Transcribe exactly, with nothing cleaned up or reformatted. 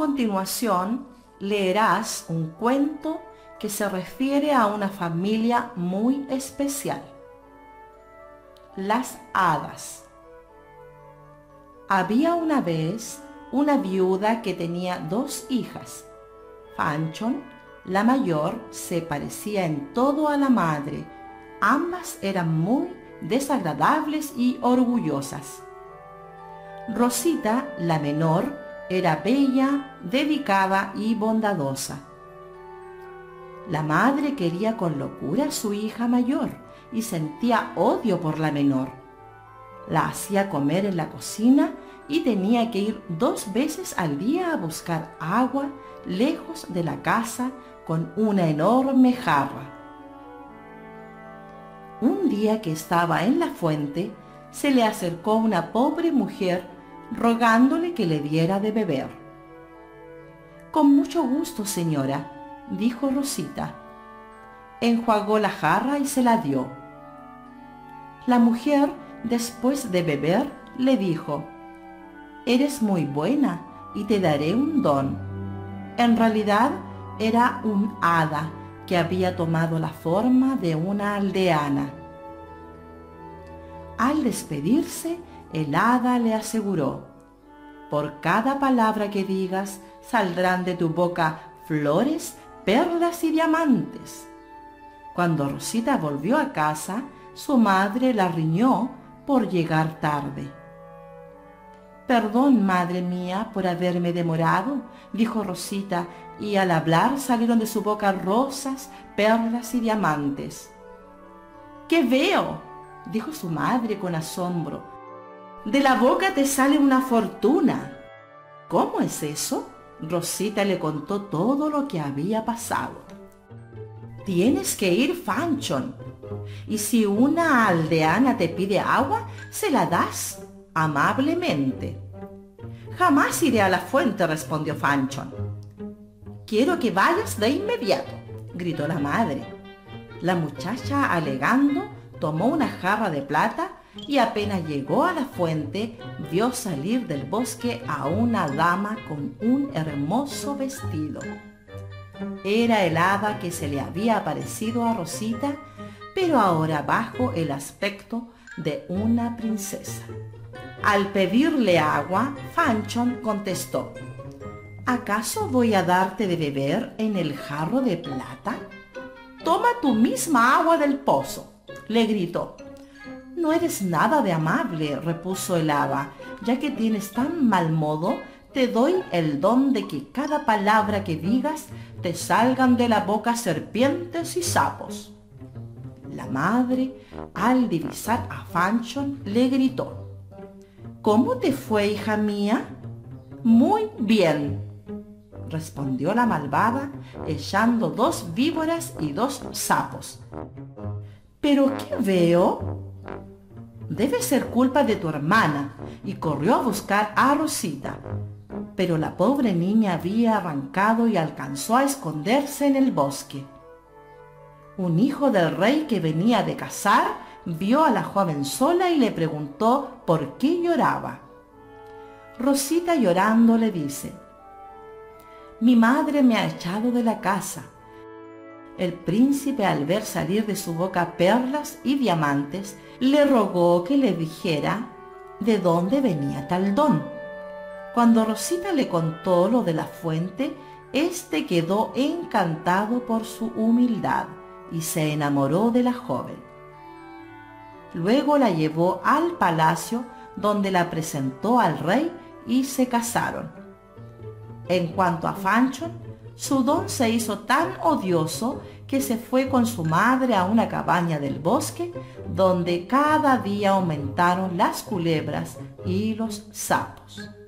continuación leerás un cuento que se refiere a una familia muy especial. Las hadas. Había una vez una viuda que tenía dos hijas. Fanchon, la mayor, se parecía en todo a la madre. Ambas eran muy desagradables y orgullosas. Rosita, la menor, era bella, dedicada y bondadosa. La madre quería con locura a su hija mayor y sentía odio por la menor. La hacía comer en la cocina y tenía que ir dos veces al día a buscar agua lejos de la casa con una enorme jarra. Un día que estaba en la fuente, se le acercó una pobre mujer rogándole que le diera de beber. «Con mucho gusto, señora», dijo Rosita. Enjuagó la jarra y se la dio. La mujer, después de beber, le dijo: «Eres muy buena y te daré un don». En realidad era un hada que había tomado la forma de una aldeana. Al despedirse, el hada le aseguró: «Por cada palabra que digas, saldrán de tu boca flores, perlas y diamantes». Cuando Rosita volvió a casa, su madre la riñó por llegar tarde. «Perdón, madre mía, por haberme demorado», dijo Rosita, y al hablar salieron de su boca rosas, perlas y diamantes. «¿Qué veo?», dijo su madre con asombro. «De la boca te sale una fortuna». «¿Cómo es eso?», Rosita le contó todo lo que había pasado. «Tienes que ir, Fanchon, y si una aldeana te pide agua, se la das amablemente». «Jamás iré a la fuente», respondió Fanchon. «Quiero que vayas de inmediato», gritó la madre. La muchacha, alegando, tomó una jarra de plata y apenas llegó a la fuente, vio salir del bosque a una dama con un hermoso vestido. Era el hada que se le había aparecido a Rosita, pero ahora bajo el aspecto de una princesa. Al pedirle agua, Fanchon contestó: «¿Acaso voy a darte de beber en el jarro de plata? Toma tu misma agua del pozo», le gritó. «No eres nada de amable», repuso el hada. «Ya que tienes tan mal modo, te doy el don de que cada palabra que digas te salgan de la boca serpientes y sapos». La madre, al divisar a Fanchon, le gritó: «¿Cómo te fue, hija mía?». «Muy bien», respondió la malvada, echando dos víboras y dos sapos. «¿Pero qué veo?». «Debe ser culpa de tu hermana», y corrió a buscar a Rosita. Pero la pobre niña había arrancado y alcanzó a esconderse en el bosque. Un hijo del rey que venía de cazar vio a la joven sola y le preguntó por qué lloraba. Rosita, llorando, le dice: «Mi madre me ha echado de la casa». El príncipe, al ver salir de su boca perlas y diamantes, le rogó que le dijera de dónde venía tal don. Cuando Rosita le contó lo de la fuente, éste quedó encantado por su humildad y se enamoró de la joven. Luego la llevó al palacio, donde la presentó al rey y se casaron. En cuanto a Fanchon, su don se hizo tan odioso que se fue con su madre a una cabaña del bosque, donde cada día aumentaron las culebras y los sapos.